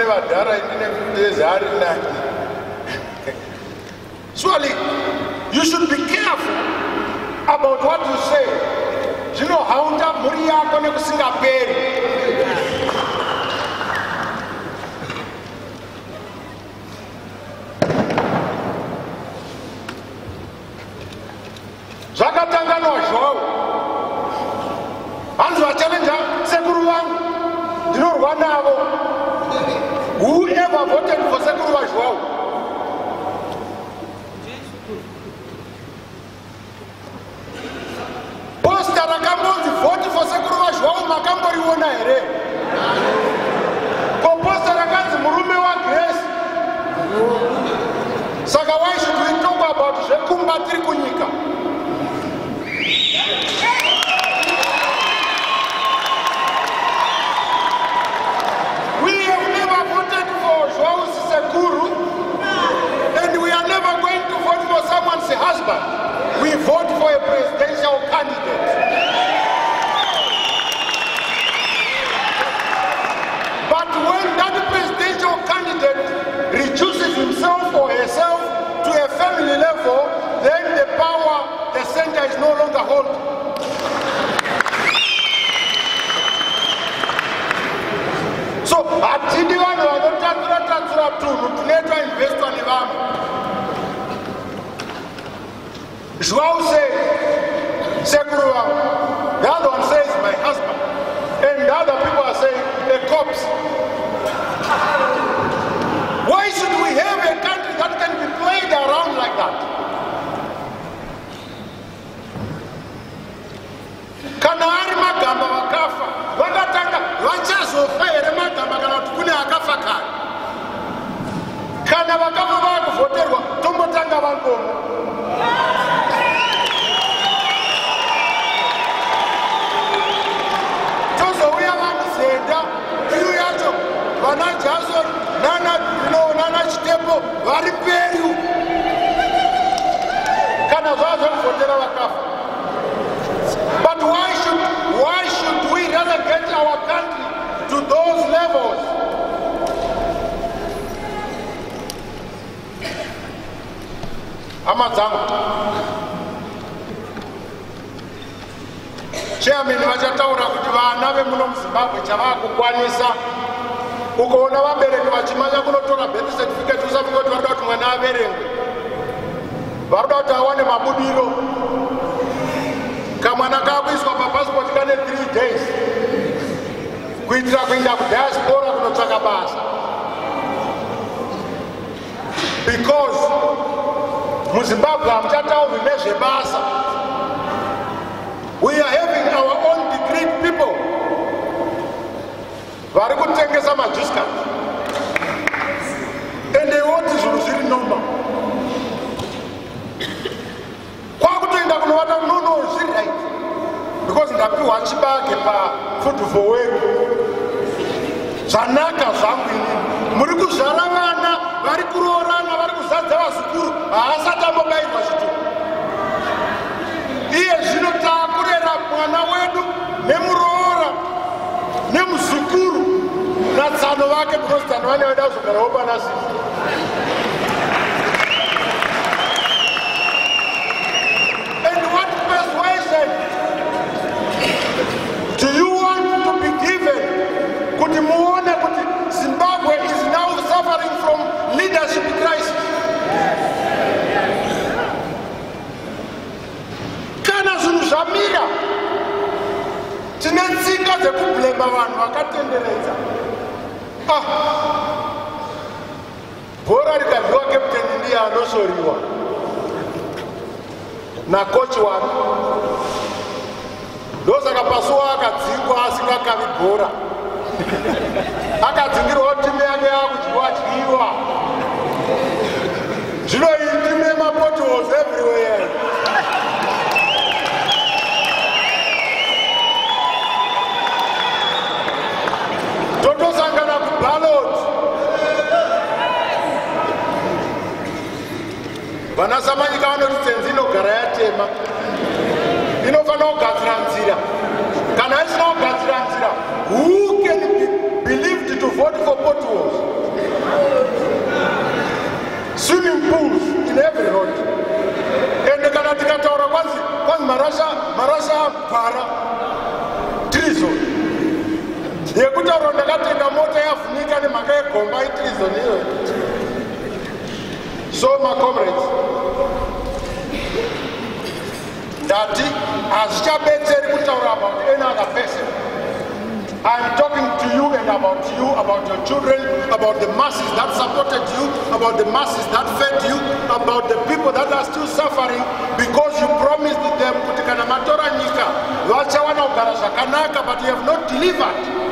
Surely, you should be careful about what you say. You know how to Muria going to sing a Zakatanga no show. Anzu challenger Sekuru Wang. You know Wanavo. Whoever voted for Sekuru Wang. Posta Rakambo vote for Sekuru Wang. Makambori wona ere. Posta Rakanzi Murume wa Grace. Saka why should we talk about Jekumba Trikunika? We have never voted for João Sekuru, and we are never going to vote for someone's husband. We vote for a presidential candidate. But when that presidential candidate reduces himself or herself to a family level, then the power, the center is no longer holding. So, atidi vanu vanotatsura tunhu tunoitwa investwa nevamwe. João says, Sekuru Wangu. The other one says, my husband. And the other people are saying, a corpse. Why should we have a country that can be played around like that? Kana ari magamba wakafa vakatanga vachazofa here magamba kana kuti kune akafa kare. Kana vakafa vakuvoterwa tombotanga vangomo. Tozouya vanuzenda iyu yacho vana Jason nana Chitepo vari mberi kana zvazvakuvhotera vakafa. But why should we relegate our country to those levels? Amazangu. Chairman vachataura kuti vana vemuno muZimbabwe chavakukwanisa ukoona vabereki vachimanya kunotora birth certificate usati kuti varikuda kuti mwana averengwe. Varikuda kuti awane mabudiro. Kamwana kakuiswa papassport kane 3 days kuitira kuenda kudiaspora kunotsvaka basa. Because muZimbabwe hamuchataurwi nezvebasa. We are having our own degree people vari kutengesa majuscat and they want zvinhu zviri normal. Kwakutoenda kunovata no zviri right because ndapiwa chibage pafood for work. Zvanaka zvangu inini muri kuzvara vana vari kuroorana vari kuzadza vazukuru haasati ambobayirwa chituko. Iye zvino taakurera mwana wedu nemuroora nemuzukuru natsano vake because tsano vane vaida kuzogarawo pana sisi. And what persuasion do you want to be given kuti muone kuti Zimbabwe is now suffering from leadership crisis? Kana zvinhu zvamira tine tsinga dzekublema vanhu vakatenderedza. Bhora rikadyiwa captain ndiye anosoriwa nakochi wake. Ndosaka pasuwa akadzingwa asingakavi bhora. Akadzingirwawo timu yake yakudyiwa. Zvino iyi timu yemapotholes everywhere. Totosangana kuballot. Vanasamanyika vanoti tsenzi inogara yatema. Inofanira kugadzira nzira. Kana isina kugadzira nzira, who can be believed to vote for potholes? swimming pools in every road. And kana tikataura kwanzi marasha para treason. Yekutaura ndakatenga mota yafunika nemhaka yegomba treason iyo. So my comrades, that hazvichabetseri kutaura about any other person. I'm talking to you and about your children, about the masses that supported you, about the masses that fed you, about the people that are still suffering because you promised them kuti kana matora nyika vachawana kugara zvakanaka, but you have not delivered.